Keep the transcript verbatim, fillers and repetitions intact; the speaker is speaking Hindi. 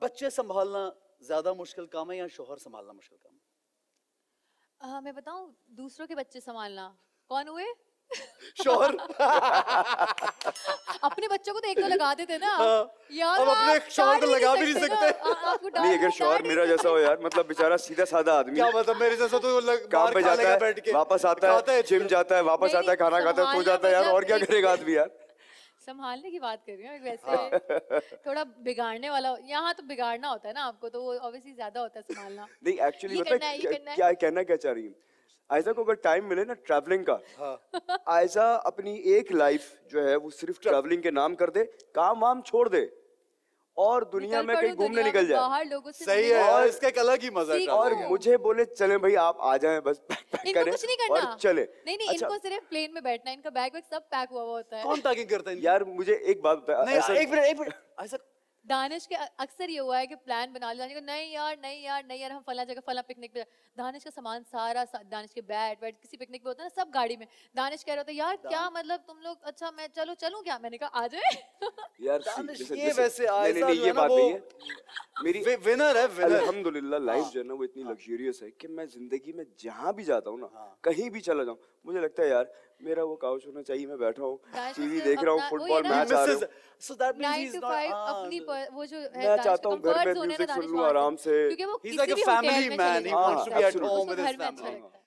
बच्चे संभालना ज्यादा मुश्किल काम है या शोहर संभालना मुश्किल काम है? आ, मैं बताऊं, दूसरों के बच्चे संभालना। कौन हुए? शोहर। अपने बच्चों को तो एक दो लगा देते ना यार, अब अपने शोहर को लगा भी नहीं सकते। नहीं, अगर शोहर मेरा जैसा हो यार, मतलब बेचारा सीधा सादा आदमी, क्या मतलब मेरे जैसा तो काम पे जाता है, वापस आता है, जिम जाता है, वापस आता है, खाना खाता है, सो जाता है यार, और क्या करेगा आदमी यार। संभालने की बात कर रही हूँ वैसे। थोड़ा बिगाड़ने वाला यहाँ तो बिगाड़ना होता है ना आपको, तो वो ऑब्वियसली ज्यादा होता है संभालना। नहीं एक्चुअली मतलब क्या कहना क्या चाह रही हूँ, आयशा को अगर टाइम मिले ना ट्रैवलिंग का, हाँ। आयशा अपनी एक लाइफ जो है वो सिर्फ ट्रैवलिंग के नाम कर दे, काम वाम छोड़ दे और दुनिया में कहीं घूमने निकल जाए। बाहर लोगों से सही है और इसका एक अलग ही मजा है। और मुझे बोले चले भाई आप आ जाएं, बस पैक करें कुछ नहीं करना और चले। नहीं नहीं अच्छा। इनको सिर्फ प्लेन में बैठना, इनका बैग वैग सब पैक हुआ हुआ होता है। कौन पैकिंग करता है यार? मुझे एक बात बता। नहीं एक मिनट एक मिनट ऐसा दानिश के अक्सर ये हुआ है कि प्लान बना लिया, नहीं यार नहीं यार नहीं यार हम फला जगह फला पिकनिक पे। दानिश का सामान सारा सा, दानिश के बैट बैट किसी पिकनिक पे होता है ना, सब गाड़ी में। दानिश कह रहा था यार क्या मतलब तुम लोग, अच्छा मैं चलो चलूं क्या? मैंने कहा आ जाए। यार ये वैसे नहीं नहीं ये बात नहीं है, मेरी विनर है विनर। अल्हम्दुलिल्लाह लाइफ जो है ना वो इतनी लग्जरियस है कि मैं जिंदगी में जहाँ भी जाता हूँ ना, कहीं भी चला जाऊँ, मुझे लगता है यार मेरा वो काउच होना चाहिए, मैं बैठा हूँ टीवी देख रहा हूँ, फुटबॉल मैच आ रहा है, so that means he's not अपनी वो जो है मैं चाहता हूँ घर में म्यूजिक सुन लूँ आराम से, क्योंकि वो he's like a family man, he wants to be at home with his family।